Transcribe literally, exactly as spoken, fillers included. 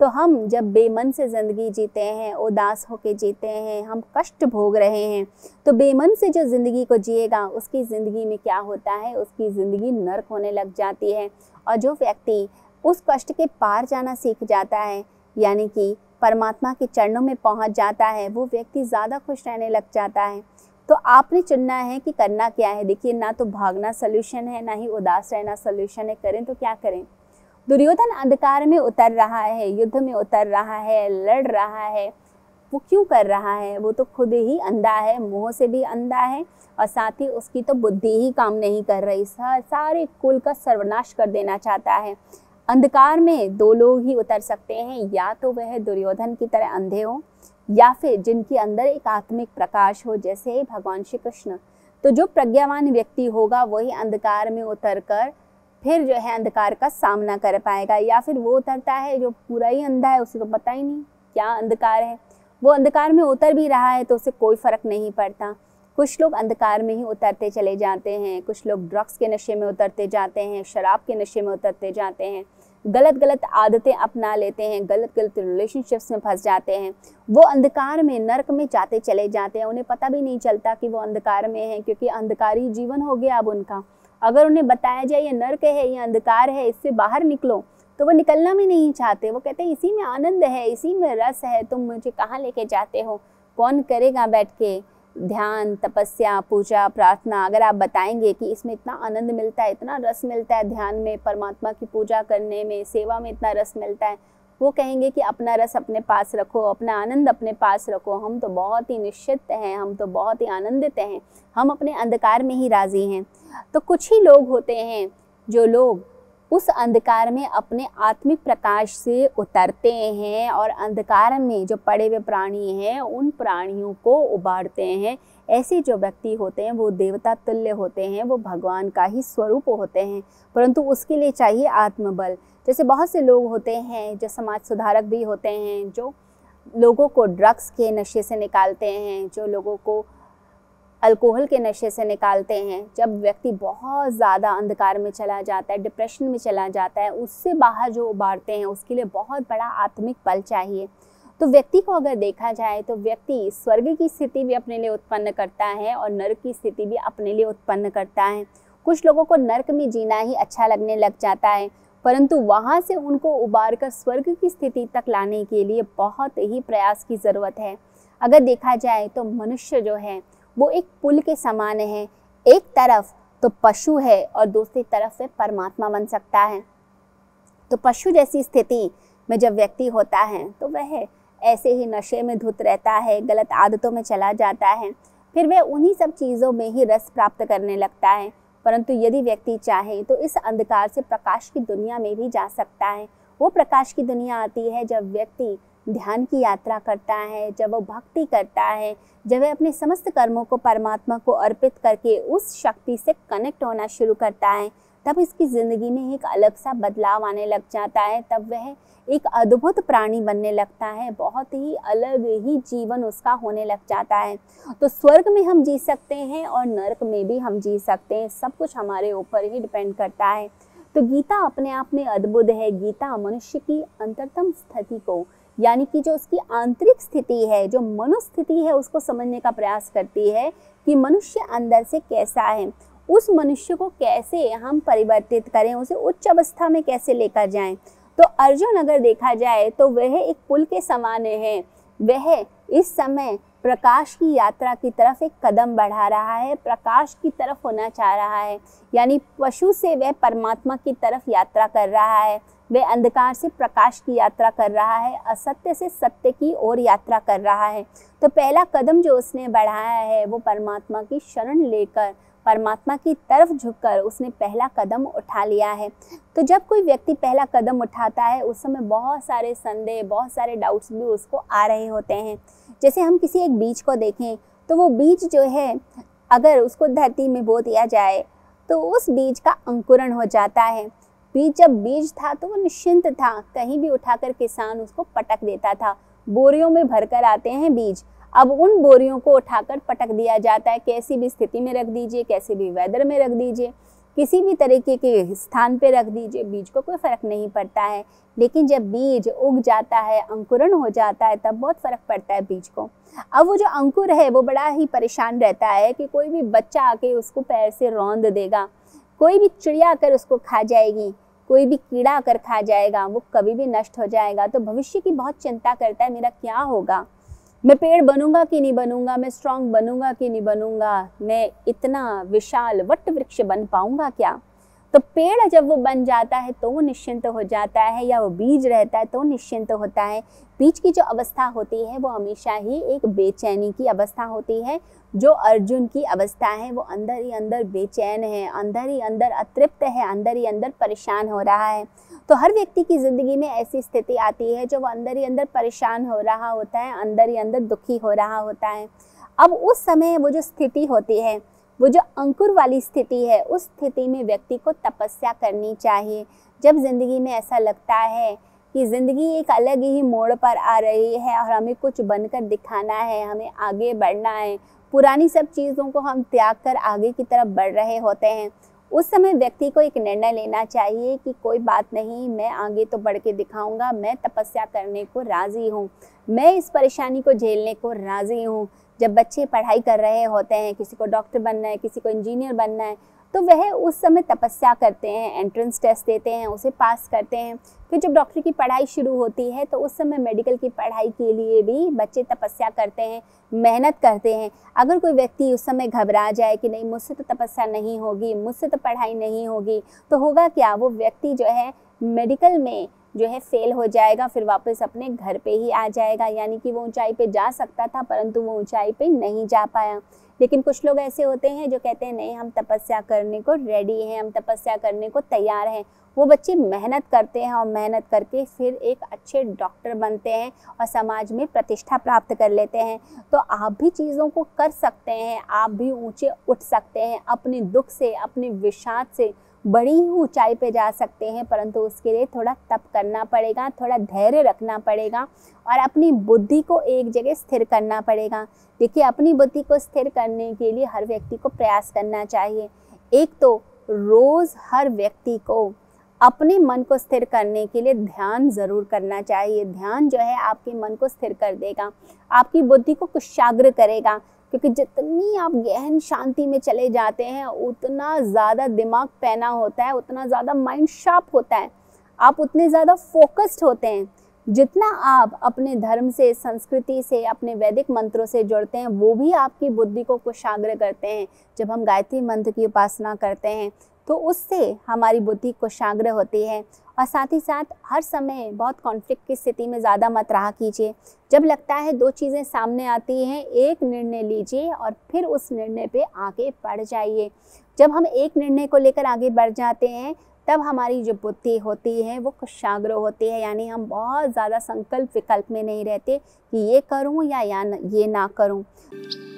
तो हम जब बेमन से ज़िंदगी जीते हैं, उदास होके जीते हैं, हम कष्ट भोग रहे हैं, तो बेमन से जो ज़िंदगी को जिएगा उसकी ज़िंदगी में क्या होता है, उसकी ज़िंदगी नर्क होने लग जाती है। और जो व्यक्ति उस कष्ट के पार जाना सीख जाता है, यानी कि परमात्मा के चरणों में पहुंच जाता है, वो व्यक्ति ज़्यादा खुश रहने लग जाता है। तो आपने चुनना है कि करना क्या है। देखिए, ना तो भागना सल्यूशन है, ना ही उदास रहना सल्यूशन है। करें तो क्या करें। दुर्योधन अंधकार में उतर रहा है, युद्ध में उतर रहा है, लड़ रहा है। वो क्यों कर रहा है? वो तो खुद ही अंधा है, मोह से भी अंधा है, और साथ ही उसकी तो बुद्धि ही काम नहीं कर रही। सारे कुल का सर्वनाश कर देना चाहता है। अंधकार में दो लोग ही उतर सकते हैं, या तो वह दुर्योधन की तरह अंधे हो, या फिर जिनके अंदर एक आत्मिक प्रकाश हो, जैसे भगवान श्री कृष्ण। तो जो प्रज्ञावान व्यक्ति होगा वही अंधकार में उतरकर फिर जो है अंधकार का सामना कर पाएगा। या फिर वो उतरता है जो पूरा ही अंधा है, उसे तो पता ही नहीं क्या अंधकार है, वो अंधकार में उतर भी रहा है तो उसे कोई फर्क नहीं पड़ता। कुछ लोग अंधकार में ही उतरते चले जाते हैं, कुछ लोग ड्रग्स के नशे में उतरते जाते हैं, शराब के नशे में उतरते जाते हैं, गलत गलत आदतें अपना लेते हैं, गलत गलत रिलेशनशिप्स में फंस जाते हैं। वो अंधकार में, नर्क में जाते चले जाते हैं। उन्हें पता भी नहीं चलता कि वो अंधकार में है, क्योंकि अंधकारी जीवन हो गया अब उनका। अगर उन्हें बताया जाए ये नर्क है, ये अंधकार है, इससे बाहर निकलो, तो वो निकलना भी नहीं चाहते। वो कहते हैं इसी में आनंद है, इसी में रस है, तुम मुझे कहाँ लेके जाते हो। कौन करेगा बैठ के ध्यान, तपस्या, पूजा, प्रार्थना। अगर आप बताएंगे कि इसमें इतना आनंद मिलता है, इतना रस मिलता है ध्यान में, परमात्मा की पूजा करने में, सेवा में इतना रस मिलता है, वो कहेंगे कि अपना रस अपने पास रखो, अपना आनंद अपने पास रखो, हम तो बहुत ही निश्चित हैं, हम तो बहुत ही आनंदित हैं, हम अपने अंधकार में ही राजी हैं। तो कुछ ही लोग होते हैं जो लोग उस अंधकार में अपने आत्मिक प्रकाश से उतरते हैं और अंधकार में जो पड़े हुए प्राणी हैं उन प्राणियों को उबारते हैं। ऐसे जो व्यक्ति होते हैं वो देवता तुल्य होते हैं, वो भगवान का ही स्वरूप होते हैं, परंतु उसके लिए चाहिए आत्मबल। जैसे बहुत से लोग होते हैं जो समाज सुधारक भी होते हैं, जो लोगों को ड्रग्स के नशे से निकालते हैं, जो लोगों को अल्कोहल के नशे से निकालते हैं। जब व्यक्ति बहुत ज़्यादा अंधकार में चला जाता है, डिप्रेशन में चला जाता है, उससे बाहर जो उबारते हैं उसके लिए बहुत बड़ा आत्मिक बल चाहिए। तो व्यक्ति को अगर देखा जाए तो व्यक्ति स्वर्ग की स्थिति भी अपने लिए उत्पन्न करता है और नरक की स्थिति भी अपने लिए उत्पन्न करता है। कुछ लोगों को नरक में जीना ही अच्छा लगने लग जाता है, परंतु वहाँ से उनको उबार कर स्वर्ग की स्थिति तक लाने के लिए बहुत ही प्रयास की ज़रूरत है। अगर देखा जाए तो मनुष्य जो है वो एक पुल के समान है। एक तरफ तो पशु है और दूसरी तरफ से परमात्मा बन सकता है। तो पशु जैसी स्थिति में जब व्यक्ति होता है तो वह ऐसे ही नशे में धुत रहता है, गलत आदतों में चला जाता है, फिर वह उन्हीं सब चीज़ों में ही रस प्राप्त करने लगता है। परंतु यदि व्यक्ति चाहे तो इस अंधकार से प्रकाश की दुनिया में भी जा सकता है। वो प्रकाश की दुनिया आती है जब व्यक्ति ध्यान की यात्रा करता है, जब वो भक्ति करता है, जब वह अपने समस्त कर्मों को परमात्मा को अर्पित करके उस शक्ति से कनेक्ट होना शुरू करता है, तब इसकी ज़िंदगी में एक अलग सा बदलाव आने लग जाता है। तब वह एक अद्भुत प्राणी बनने लगता है, बहुत ही अलग ही जीवन उसका होने लग जाता है। तो स्वर्ग में हम जी सकते हैं और नरक में भी हम जी सकते हैं, सब कुछ हमारे ऊपर ही डिपेंड करता है। तो गीता अपने आप में अद्भुत है। गीता मनुष्य की अंतरतम स्थिति को, यानी कि जो उसकी आंतरिक स्थिति है, जो मनोस्थिति है, उसको समझने का प्रयास करती है कि मनुष्य अंदर से कैसा है, उस मनुष्य को कैसे हम परिवर्तित करें, उसे उच्च अवस्था में कैसे लेकर जाएं। तो अर्जुन अगर देखा जाए तो वह एक पुल के समान है। वह इस समय प्रकाश की यात्रा की तरफ एक कदम बढ़ा रहा है, प्रकाश की तरफ होना चाह रहा है, यानी पशु से वह परमात्मा की तरफ यात्रा कर रहा है, वह अंधकार से प्रकाश की यात्रा कर रहा है, असत्य से सत्य की ओर यात्रा कर रहा है। तो पहला कदम जो उसने बढ़ाया है वो परमात्मा की शरण लेकर, परमात्मा की तरफ झुककर उसने पहला कदम उठा लिया है। तो जब कोई व्यक्ति पहला कदम उठाता है उस समय बहुत सारे संदेह, बहुत सारे डाउट्स भी उसको आ रहे होते हैं। जैसे हम किसी एक बीज को देखें तो वो बीज जो है अगर उसको धरती में बो दिया जाए तो उस बीज का अंकुरण हो जाता है। बीज जब बीज था तो वो निश्चिंत था, कहीं भी उठाकर किसान उसको पटक देता था। बोरियों में भरकर आते हैं बीज, अब उन बोरियों को उठाकर पटक दिया जाता है, कैसी भी स्थिति में रख दीजिए, कैसे भी वेदर में रख दीजिए, किसी भी तरीके के स्थान पे रख दीजिए, बीज को कोई फ़र्क नहीं पड़ता है। लेकिन जब बीज उग जाता है, अंकुरण हो जाता है, तब बहुत फ़र्क पड़ता है बीज को। अब वो जो अंकुर है वो बड़ा ही परेशान रहता है कि कोई भी बच्चा आके उसको पैर से रौंद देगा, कोई भी चिड़िया आकर उसको खा जाएगी, कोई भी कीड़ा आकर खा जाएगा, वो कभी भी नष्ट हो जाएगा। तो भविष्य की बहुत चिंता करता है, मेरा क्या होगा, मैं पेड़ बनूंगा कि नहीं बनूंगा, मैं स्ट्रांग बनूंगा कि नहीं बनूंगा, मैं इतना विशाल वट वृक्ष बन पाऊंगा क्या। तो पेड़ जब वो बन जाता है तो वो निश्चिंत हो जाता है, या वो बीज रहता है तो निश्चिंत होता है। बीज की जो अवस्था होती है वो हमेशा ही एक बेचैनी की अवस्था होती है। जो अर्जुन की अवस्था है वो अंदर ही अंदर बेचैन है, अंदर ही अंदर अतृप्त है, अंदर ही अंदर परेशान हो रहा है। तो हर व्यक्ति की ज़िंदगी में ऐसी स्थिति आती है जो वो अंदर ही अंदर परेशान हो रहा होता है, अंदर ही अंदर दुखी हो रहा होता है। अब उस समय वो जो स्थिति होती है, वो जो अंकुर वाली स्थिति है, उस स्थिति में व्यक्ति को तपस्या करनी चाहिए। जब ज़िंदगी में ऐसा लगता है कि ज़िंदगी एक अलग ही मोड़ पर आ रही है और हमें कुछ बनकर दिखाना है, हमें आगे बढ़ना है, पुरानी सब चीज़ों को हम त्याग कर आगे की तरफ बढ़ रहे होते हैं, उस समय व्यक्ति को एक निर्णय लेना चाहिए कि कोई बात नहीं, मैं आगे तो बढ़ के दिखाऊंगा, मैं तपस्या करने को राज़ी हूँ, मैं इस परेशानी को झेलने को राज़ी हूँ। जब बच्चे पढ़ाई कर रहे होते हैं, किसी को डॉक्टर बनना है, किसी को इंजीनियर बनना है, तो वह उस समय तपस्या करते हैं, एंट्रेंस टेस्ट देते हैं, उसे पास करते हैं। फिर जब डॉक्टर की पढ़ाई शुरू होती है तो उस समय मेडिकल की पढ़ाई के लिए भी बच्चे तपस्या करते हैं, मेहनत करते हैं। अगर कोई व्यक्ति उस समय घबरा जाए कि नहीं मुझसे तो तपस्या नहीं होगी, मुझसे तो पढ़ाई नहीं होगी, तो होगा क्या, वो व्यक्ति जो है मेडिकल में जो है फेल हो जाएगा, फिर वापस अपने घर पे ही आ जाएगा। यानी कि वो ऊंचाई पे जा सकता था परंतु वो ऊंचाई पे नहीं जा पाया। लेकिन कुछ लोग ऐसे होते हैं जो कहते हैं नहीं हम तपस्या करने को रेडी हैं, हम तपस्या करने को तैयार हैं। वो बच्चे मेहनत करते हैं और मेहनत करके फिर एक अच्छे डॉक्टर बनते हैं और समाज में प्रतिष्ठा प्राप्त कर लेते हैं। तो आप भी चीज़ों को कर सकते हैं, आप भी ऊंचे उठ सकते हैं, अपने दुख से, अपने विषाद से बड़ी ही ऊंचाई पे जा सकते हैं, परंतु उसके लिए थोड़ा तप करना पड़ेगा, थोड़ा धैर्य रखना पड़ेगा और अपनी बुद्धि को एक जगह स्थिर करना पड़ेगा। देखिए, अपनी बुद्धि को स्थिर करने के लिए हर व्यक्ति को प्रयास करना चाहिए। एक तो रोज़ हर व्यक्ति को अपने मन को स्थिर करने के लिए ध्यान ज़रूर करना चाहिए। ध्यान जो है आपके मन को स्थिर कर देगा, आपकी बुद्धि को कुशाग्र करेगा, क्योंकि जितनी आप गहन शांति में चले जाते हैं उतना ज़्यादा दिमाग पैना होता है, उतना ज़्यादा माइंड शार्प होता है, आप उतने ज़्यादा फोकस्ड होते हैं। जितना आप अपने धर्म से, संस्कृति से, अपने वैदिक मंत्रों से जुड़ते हैं, वो भी आपकी बुद्धि को कुशाग्र करते हैं। जब हम गायत्री मंत्र की उपासना करते हैं तो उससे हमारी बुद्धि कुशाग्र होती है। और साथ ही साथ हर समय बहुत कॉन्फ्लिक्ट की स्थिति में ज़्यादा मत रहा कीजिए। जब लगता है दो चीज़ें सामने आती हैं, एक निर्णय लीजिए और फिर उस निर्णय पे आगे बढ़ जाइए। जब हम एक निर्णय को लेकर आगे बढ़ जाते हैं तब हमारी जो बुद्धि होती है वो कुशाग्र होती है, यानी हम बहुत ज़्यादा संकल्प विकल्प में नहीं रहते कि ये करूं या या न, ये ना करूं।